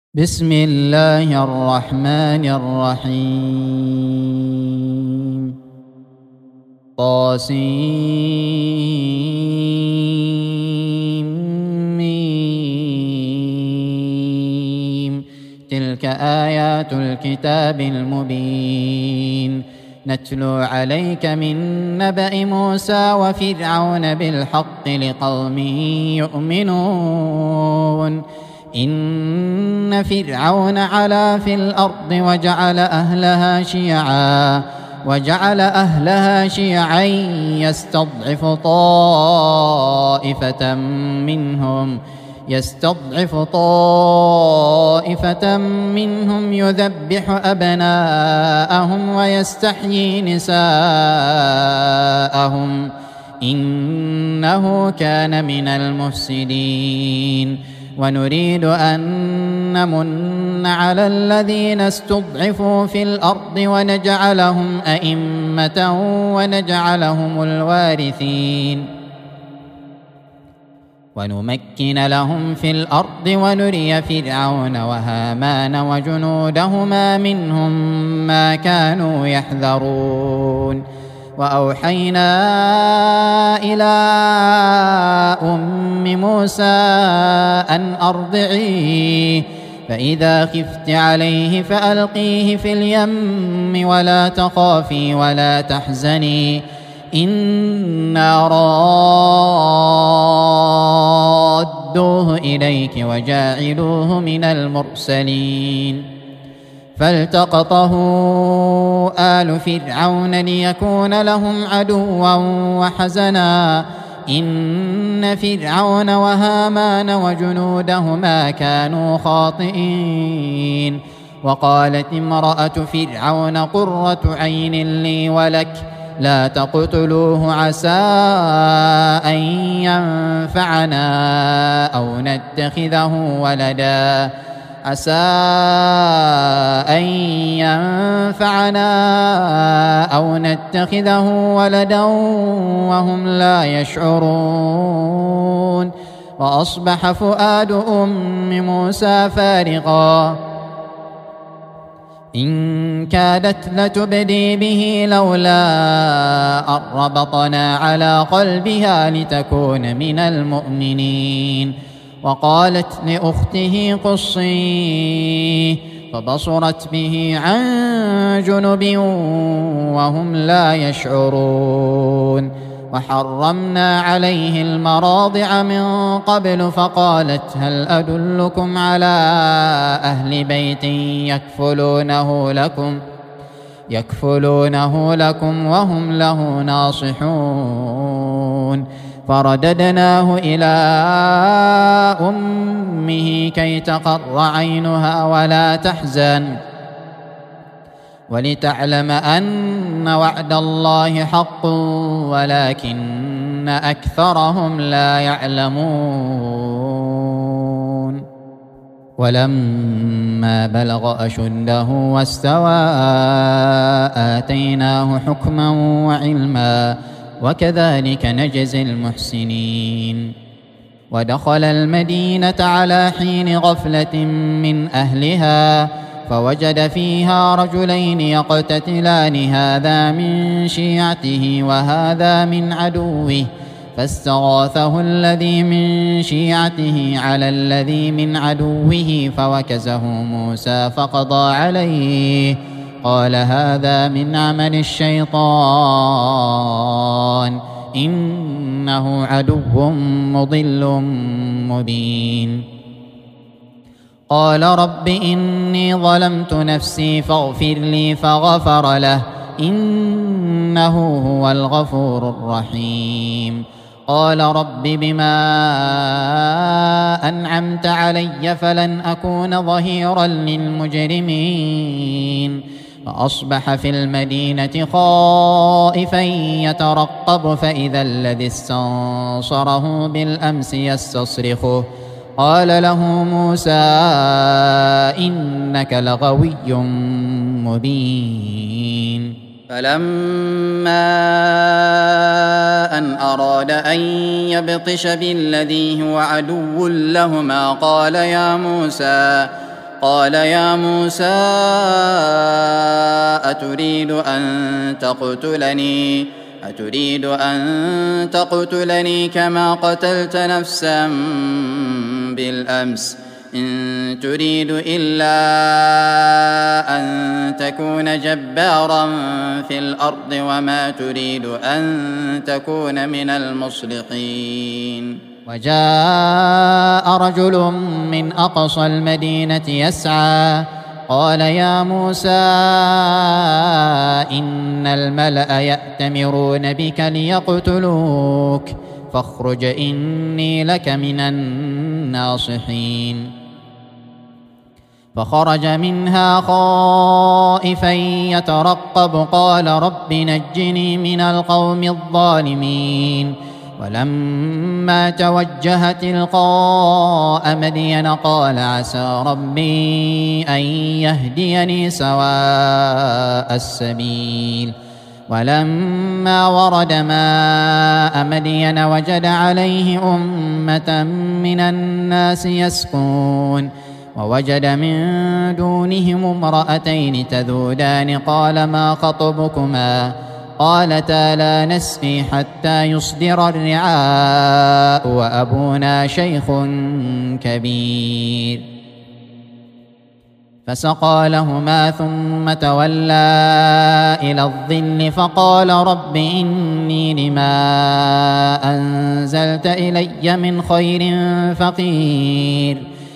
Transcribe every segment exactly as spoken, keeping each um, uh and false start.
بسم الله الرحمن الرحيم. طاسيم. تلك آيات الكتاب المبين نتلو عليك من نبأ موسى وفرعون بالحق لقوم يؤمنون. إن فرعون علا في الأرض وجعل أهلها شيعا وجعل أهلها شيعا يستضعف طائفة منهم يستضعف طائفة منهم يذبح أبناءهم ويستحيي نساءهم إنه كان من المفسدين. ونريد أن نمن على الذين استضعفوا في الأرض ونجعلهم أئمة ونجعلهم الوارثين ونمكن لهم في الأرض ونري فرعون وهامان وجنودهما منهم ما كانوا يحذرون. وأوحينا إلى أم موسى أن أرضعيه فإذا خفت عليه فألقيه في اليم ولا تخافي ولا تحزني إنا رادوه إليك وجاعلوه من المرسلين. فالتقطه آل فرعون ليكون لهم عدوا وحزنا إن فرعون وهامان وجنودهما كانوا خاطئين. وقالت امرأة فرعون قرة عين لي ولك لا تقتلوه عسى أن ينفعنا أو نتخذه ولدا عسى أن ينفعنا أو نتخذه ولدا وهم لا يشعرون. وأصبح فؤاد أم موسى فارغا إن كادت لتبدي به لولا أن ربطنا على قلبها لتكون من المؤمنين. وقالت لأخته قصيه فبصرت به عن جنب وهم لا يشعرون. وحرمنا عليه المراضع من قبل فقالت هل أدلكم على أهل بيت يكفلونه لكم يكفلونه لكم وهم له ناصحون. فرددناه إلى أمه كي تقر عينها ولا تحزن ولتعلم أن وعد الله حق ولكن أكثرهم لا يعلمون. ولما بلغ أشده واستوى آتيناه حكما وعلما وكذلك نجزي المحسنين. ودخل المدينة على حين غفلة من أهلها فوجد فيها رجلين يقتتلان هذا من شيعته وهذا من عدوه فاستغاثه الذي من شيعته على الذي من عدوه فوكزه موسى فقضى عليه قال هذا من عمل الشيطان إنه عدو مضل مبين. قال رب إني ظلمت نفسي فاغفر لي فغفر له إنه هو الغفور الرحيم. قال رب بما أنعمت علي فلن أكون ظهيرا للمجرمين. فأصبح في المدينة خائفا يترقب فإذا الذي استنصره بالأمس يستصرخه قال له موسى إنك لغوي مبين. فلما أن أراد أن يبطش بالذي هو عدو لهما قال يا موسى قال يا موسى أتريد أن تقتلني أتريد أن تقتلني كما قتلت نفسا بالأمس إن تريد إلا أن تكون جبارا في الأرض وما تريد أن تكون من المصلحين. وجاء رجل من أقصى المدينة يسعى قال يا موسى إن الملأ يأتمرون بك ليقتلوك فاخرج إني لك من الناصحين. فخرج منها خائفا يترقب قال رب نجني من القوم الظالمين. ولما توجه تلقاء مدين قال عسى ربي أن يهديني سواء السبيل. ولما ورد ماء مدين وجد عليه أمة من الناس يسقون ووجد من دونهم امرأتين تذودان قال ما خطبكما قالتا لا نسقي حتى يصدر الرعاء وأبونا شيخ كبير. فسقى لهما ثم تولى إلى الظل فقال رب إني لما أنزلت إلي من خير فقير.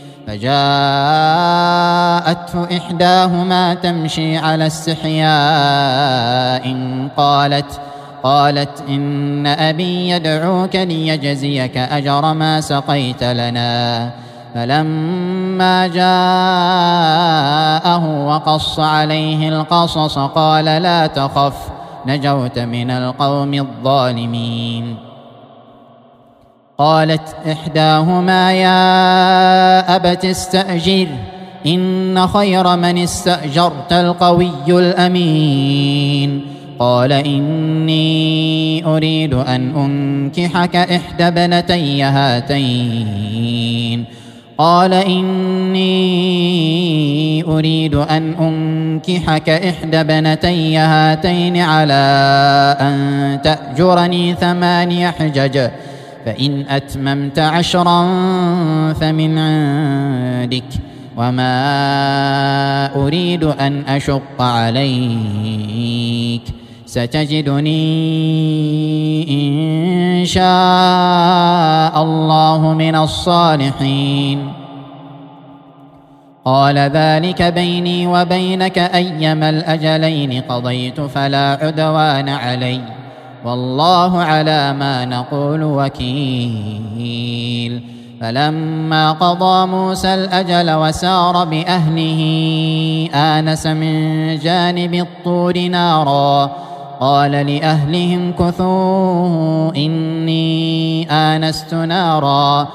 فجاءته إحداهما تمشي على استحياء قالت قالت إن أبي يدعوك ليجزيك أجر ما سقيت لنا. فلما جاءه وقص عليه القصص قال لا تخف نجوت من القوم الظالمين. قالت إحداهما يا أبت استأجر إن خير من استأجرت القوي الأمين. قال إني أريد أن أنكحك إحدى ابنتي هاتين قال إني أريد أن أنكحك إحدى ابنتي هاتين على أن تأجرني ثماني حجج فإن أتممت عشرا فمن عندك وما أريد أن أشق عليك ستجدني إن شاء الله من الصالحين. قال ذلك بيني وبينك أيما الأجلين قضيت فلا عدوان علي والله على ما نقول وكيل. فلما قضى موسى الأجل وسار بأهله آنس من جانب الطور نارا قال لأهلهم كثوا إني آنست نارا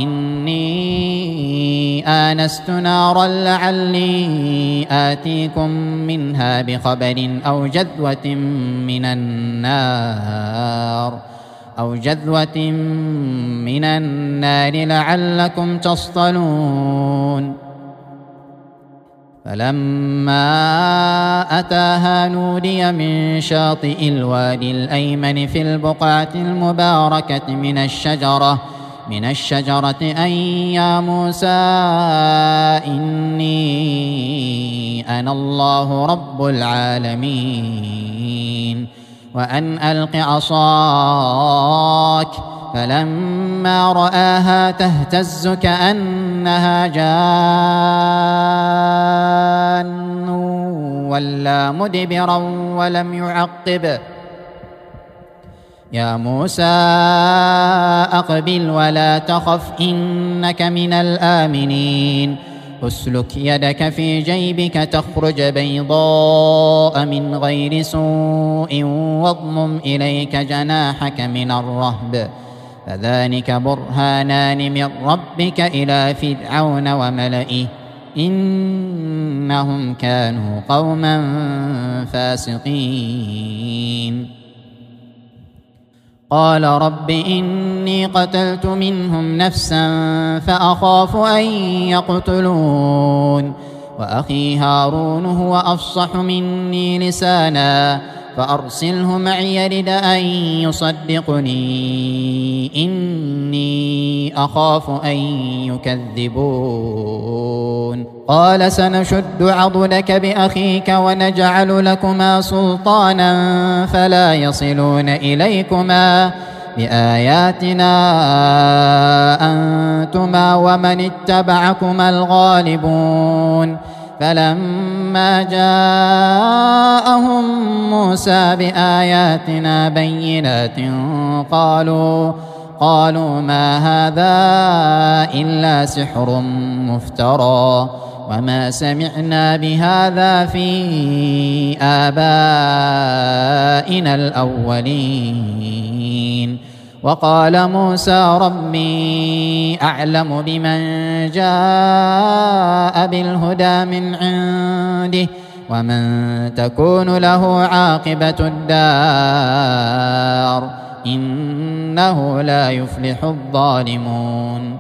إني آنست نارا لعلي آتيكم منها بخبر أو جذوة من النار أو جذوة من النار لعلكم تصطلون. فلما أتاها نودي من شاطئ الوادي الأيمن في البقعة المباركة من الشجرة من الشجرة أن يا موسى إني أنا الله رب العالمين وأن ألق عصاك. فلما رآها تهتز كأنها جان ولا مدبرا ولم يعقب. يا موسى أقبل ولا تخف إنك من الآمنين. اسلك يدك في جيبك تخرج بيضاء من غير سوء واضمم إليك جناحك من الرهب فذلك برهانان من ربك إلى فرعون وملئه إنهم كانوا قوما فاسقين. قال رب إني قتلت منهم نفسا فأخاف أن يقتلون وأخي هارون هو أفصح مني لسانا فأرسله معي يرد أن يصدقني إني أخاف أن يكذبون. قال سنشد عضدك بأخيك ونجعل لكما سلطانا فلا يصلون إليكما بآياتنا أنتما ومن اتبعكما الغالبون. فلما جاءهم موسى بآياتنا بينات قالوا قالوا ما هذا إلا سحر مفترى وما سمعنا بهذا في آبائنا الأولين. وقال موسى ربي أعلم بمن جاء بالهدى من عنده ومن تكون له عاقبة الدار إنه لا يفلح الظالمون.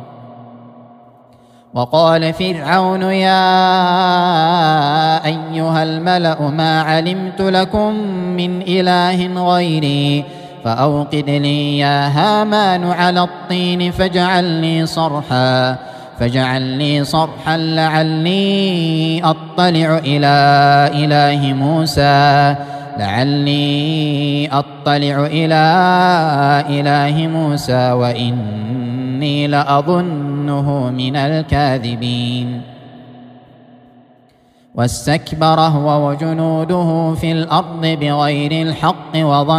وقال فرعون يا أيها الملأ ما علمت لكم من إله غيري فأوقد لي يا هامان على الطين فاجعل لي صرحا فاجعل لي صرحا لعلي أطلع إلى إله موسى لعلي أطلع إلى إله موسى وإني لأظنه من الكاذبين. واستكبر هو وجنوده في الأرض بغير الحق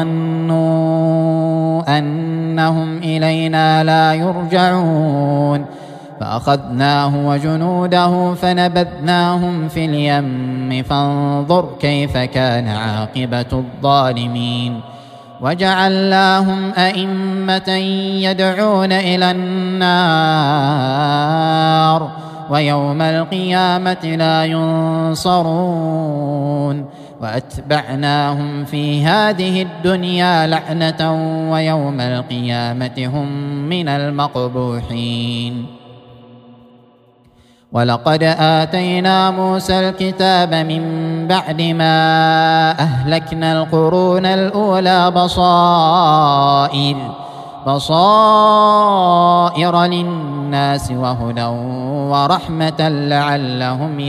وظنوا أنهم إلينا لا يرجعون فأخذناه وجنوده فنبذناهم في اليم فانظر كيف كان عاقبة الظالمين. وجعلناهم أئمة يدعون إلى النار ويوم القيامة لا ينصرون. وأتبعناهم في هذه الدنيا لعنة ويوم القيامة هم من المقبوحين. ولقد آتينا موسى الكتاب من بعد ما أهلكنا القرون الأولى بصائر بصائر للناس وهدى ورحمة لعلهم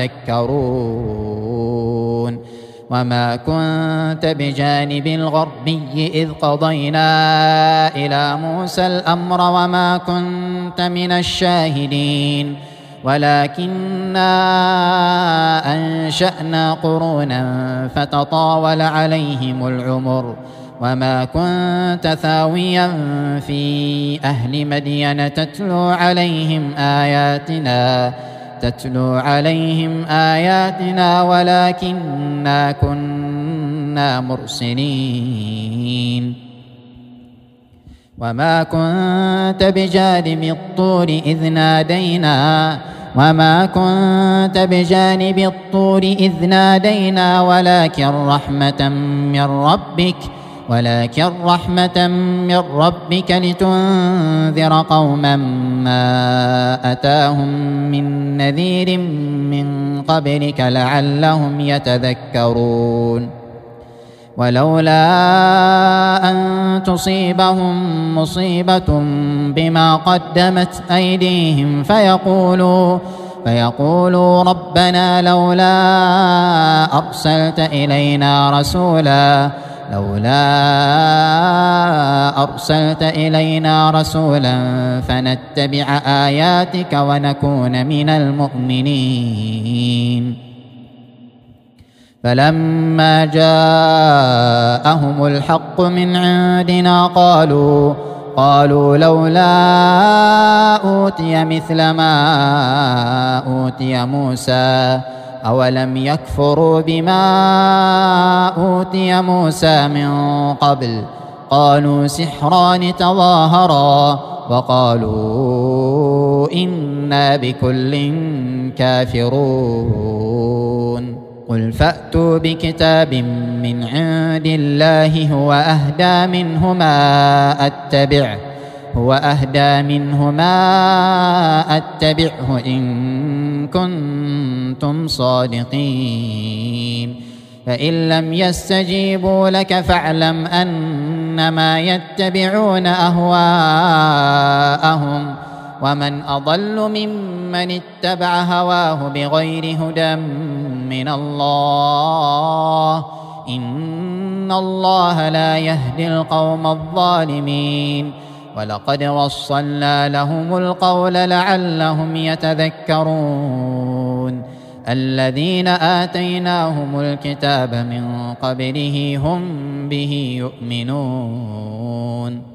يتذكرون. وما كنت بجانب الغربي إذ قضينا إلى موسى الأمر وما كنت من الشاهدين ولكننا أنشأنا قرونا فتطاول عليهم العمر وما كنت ثاويا في أهل مدين تتلو عليهم آياتنا تتلو عليهم آياتنا ولكننا كنا مرسلين. وما كنت بجانب الطور إذ نادينا وما كنت بجانب الطور إذ نادينا ولكن رحمة من ربك ولكن رحمة من ربك لتنذر قوما ما أتاهم من نذير من قبلك لعلهم يتذكرون. ولولا أن تصيبهم مصيبة بما قدمت أيديهم فيقولوا فيقولوا ربنا لولا أرسلت إلينا رسولا لولا أرسلت إلينا رسولا فنتبع آياتك ونكون من المؤمنين. فلما جاءهم الحق من عندنا قالوا قالوا لولا أوتي مثل ما أوتي موسى أولم يكفروا بما أوتي موسى من قبل قالوا سحران تظاهرا وقالوا إنا بكل كافرون. قل فأتوا بكتاب من عند الله هو أهدى منه ما أتبعه هو أهدى منه ما أتبعه إن كنتم صادقين فإن لم يستجيبوا لك فاعلم أنما يتبعون أهواءهم ومن أضل ممن اتبع هواه بغير هدى من الله إن الله لا يهدي القوم الظالمين ولقد وصلنا لهم القول لعلهم يتذكرون الذين آتيناهم الكتاب من قبله هم به يؤمنون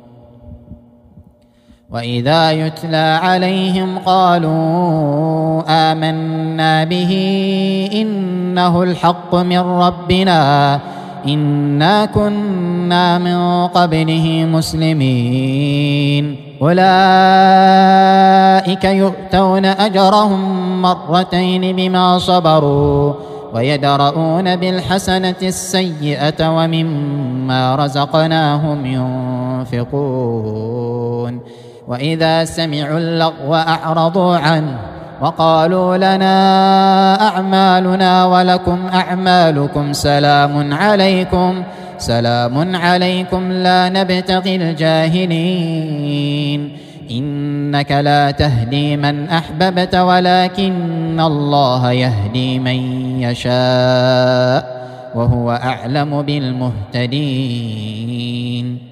وإذا يتلى عليهم قالوا آمنا به إنه الحق من ربنا إنا كنا من قبله مسلمين أولئك يؤتون أجرهم مرتين بما صبروا ويدرؤون بالحسنة السيئة ومما رزقناهم ينفقون وإذا سمعوا اللغو أعرضوا عنه وقالوا لنا أعمالنا ولكم أعمالكم سلام عليكم سلام عليكم لا نبتغي الجاهلين إنك لا تهدي من أحببت ولكن الله يهدي من يشاء وهو أعلم بالمهتدين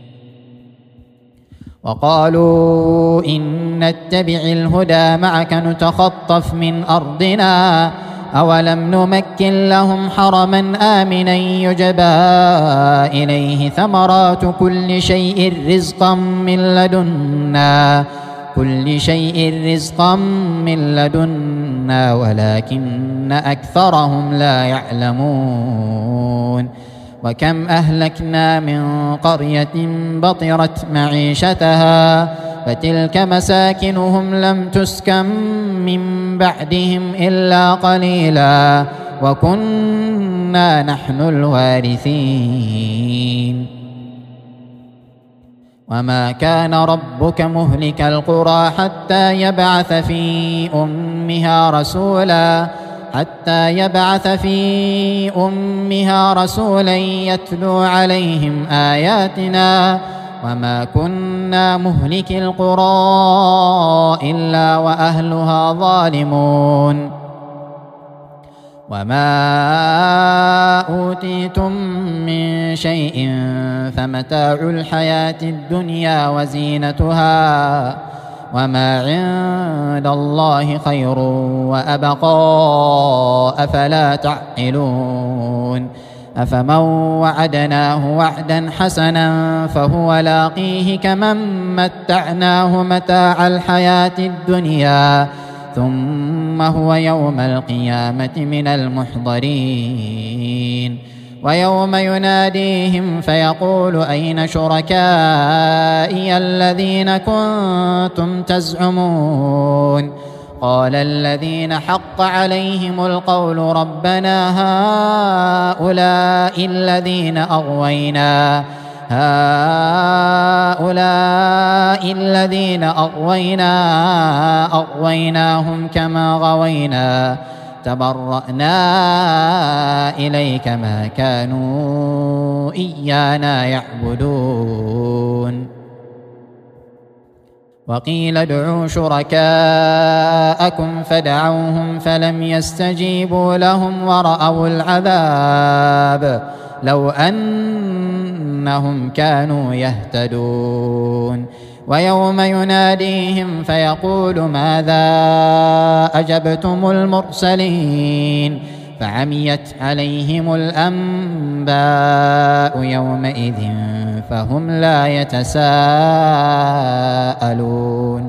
وقالوا إن نتبع الهدى معك نتخطف من أرضنا أولم نمكن لهم حرما آمنا يجبى إليه ثمرات كل شيء رزقا من لدنا كل شيء رزقا من لدنا ولكن أكثرهم لا يعلمون وكم أهلكنا من قرية بطرت معيشتها فتلك مساكنهم لم تسكن من بعدهم إلا قليلا وكنا نحن الوارثين وما كان ربك مهلك القرى حتى يبعث في أمها رسولا حتى يبعث في أمها رسولا يتلو عليهم آياتنا وما كنا مهلك القرى إلا وأهلها ظالمون وما أوتيتم من شيء فمتاع الحياة الدنيا وزينتها وما عند الله خير وأبقى أفلا تعقلون أفمن وعدناه وعدا حسنا فهو لاقيه كمن متعناه متاع الحياة الدنيا ثم هو يوم القيامة من المحضرين ويوم يناديهم فيقول أين شركائي الذين كنتم تزعمون قال الذين حق عليهم القول ربنا هؤلاء الذين أغوينا هؤلاء الذين أغوينا أغويناهم كما غوينا تبرأنا إليك ما كانوا إيانا يعبدون وقيل ادعوا شركاءكم فدعوهم فلم يستجيبوا لهم ورأوا العذاب لو أنهم كانوا يهتدون ويوم يناديهم فيقول ماذا أجبتم المرسلين فعميت عليهم الأنباء يومئذ فهم لا يتساءلون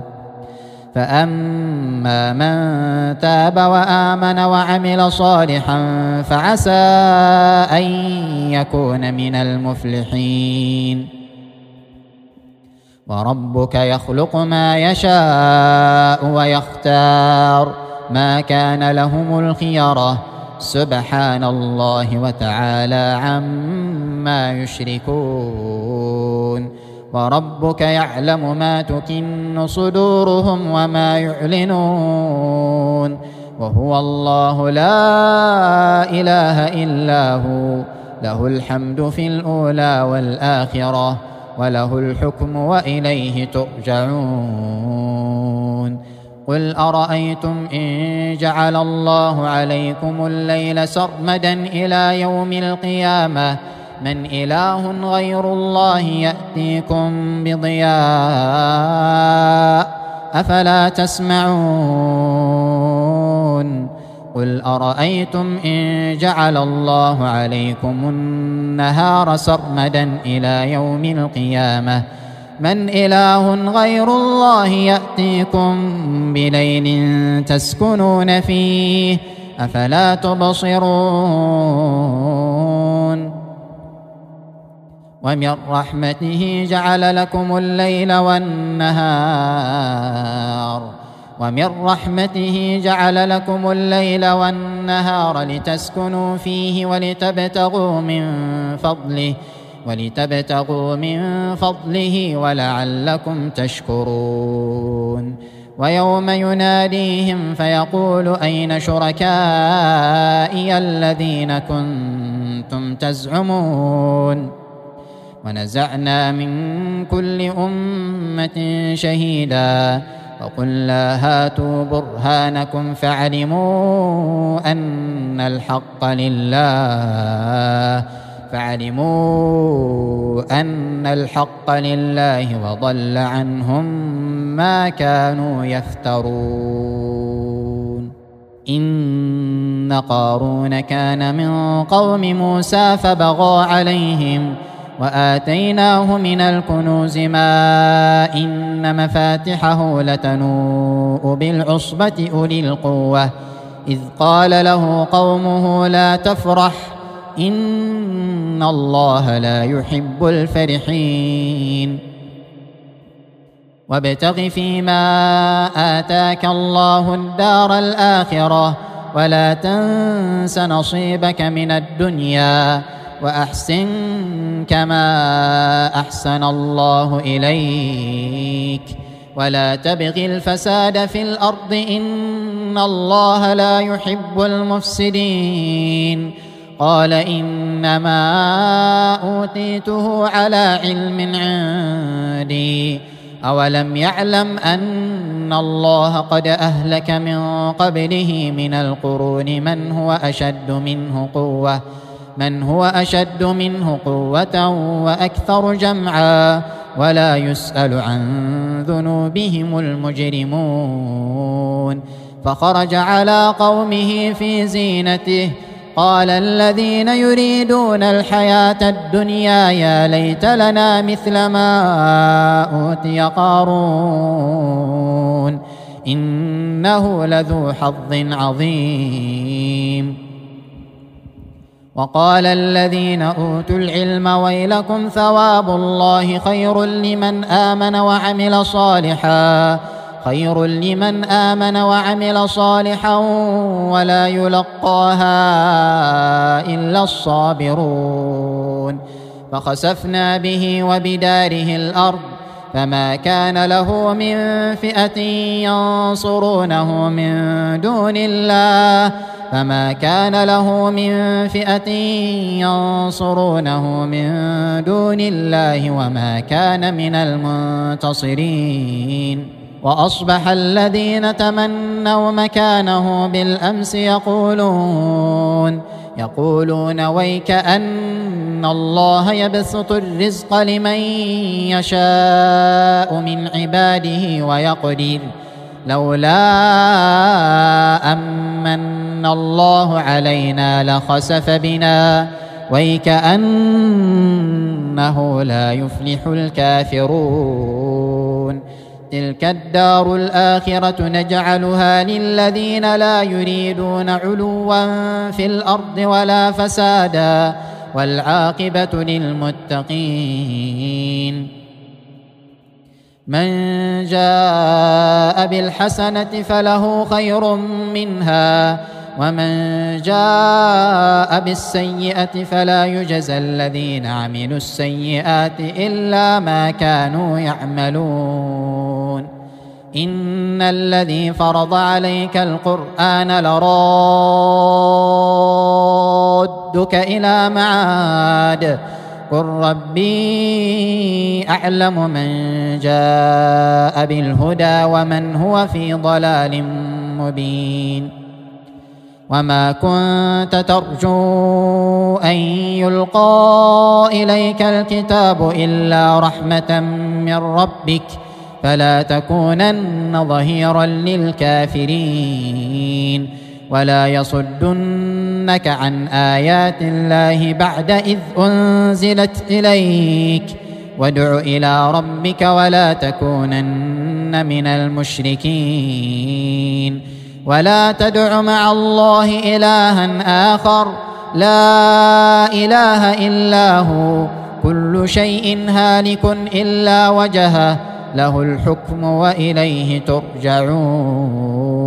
فأما من تاب وآمن وعمل صالحا فعسى أن يكون من المفلحين وربك يخلق ما يشاء ويختار ما كان لهم الخيرة سبحان الله وتعالى عما يشركون وربك يعلم ما تكن صدورهم وما يعلنون وهو الله لا إله إلا هو، له الحمد في الأولى والآخرة، وله الحكم وإليه ترجعون. قل أرأيتم إن جعل الله عليكم الليل سرمدا إلى يوم القيامة من إله غير الله يأتيكم بضياء أفلا تسمعون. قل أرأيتم إن جعل الله عليكم النهار سرمدا إلى يوم القيامة من إله غير الله يأتيكم بليل تسكنون فيه أفلا تبصرون. ومن رحمته جعل لكم الليل والنهار ومن رحمته جعل لكم الليل والنهار لتسكنوا فيه ولتبتغوا من فضله ولتبتغوا من فضله ولعلكم تشكرون. ويوم يناديهم فيقول أين شركائي الذين كنتم تزعمون. ونزعنا من كل أمة شهيدا فقلنا هاتوا برهانكم فاعلموا أن الحق لله فاعلموا أن الحق لله وضل عنهم ما كانوا يفترون. إن قارون كان من قوم موسى فبغى عليهم وآتيناه من الكنوز ما إن مفاتحه لتنوء بالعصبة أولي القوة إذ قال له قومه لا تفرح إن الله لا يحب الفرحين. وابتغ فيما آتاك الله الدار الآخرة ولا تنس نصيبك من الدنيا وأحسن كما أحسن الله إليك ولا تبغ الفساد في الأرض إن الله لا يحب المفسدين. قال إنما أوتيته على علم عندي أولم يعلم أن الله قد أهلك من قبله من القرون من هو أشد منه قوة من هو أشد منه قوة وأكثر جمعا ولا يسأل عن ذنوبهم المجرمون. فخرج على قومه في زينته قال الذين يريدون الحياة الدنيا يا ليت لنا مثل ما أوتي قارون إنه لذو حظ عظيم. وقال الذين أوتوا العلم ويلكم ثواب الله خير لمن آمن وعمل صالحا خير لمن آمن وعمل صالحا ولا يلقاها إلا الصابرون. فخسفنا به وبداره الأرض فما كان له من فئة ينصرونه من دون الله فما كان له من فئة ينصرونه من دون الله وما كان من المنتصرين. وأصبح الذين تمنوا مكانه بالأمس يقولون يقولون ويك أن الله يبسط الرزق لمن يشاء من عباده ويقدر لولا أمن الله علينا لخسف بنا ويكأنه لا يفلح الكافرون. تلك الدار الآخرة نجعلها للذين لا يريدون علوا في الأرض ولا فسادا والعاقبة للمتقين. من جاء بالحسنة فله خير منها ومن جاء بالسيئة فلا يجزى الذين عملوا السيئات إلا ما كانوا يعملون إن الذي فرض عليك القرآن لرادك إلى معاد قل ربي أعلم من جاء بالهدى ومن هو في ضلال مبين وما كنت ترجو أن يلقى إليك الكتاب إلا رحمة من ربك فلا تكونن ظهيرا للكافرين ولا يصدنك عن آيات الله بعد إذ أنزلت إليك وادع إلى ربك ولا تكونن من المشركين ولا تدع مع الله إلها آخر لا إله إلا هو كل شيء هالك إلا وجهه له الحكم وإليه ترجعون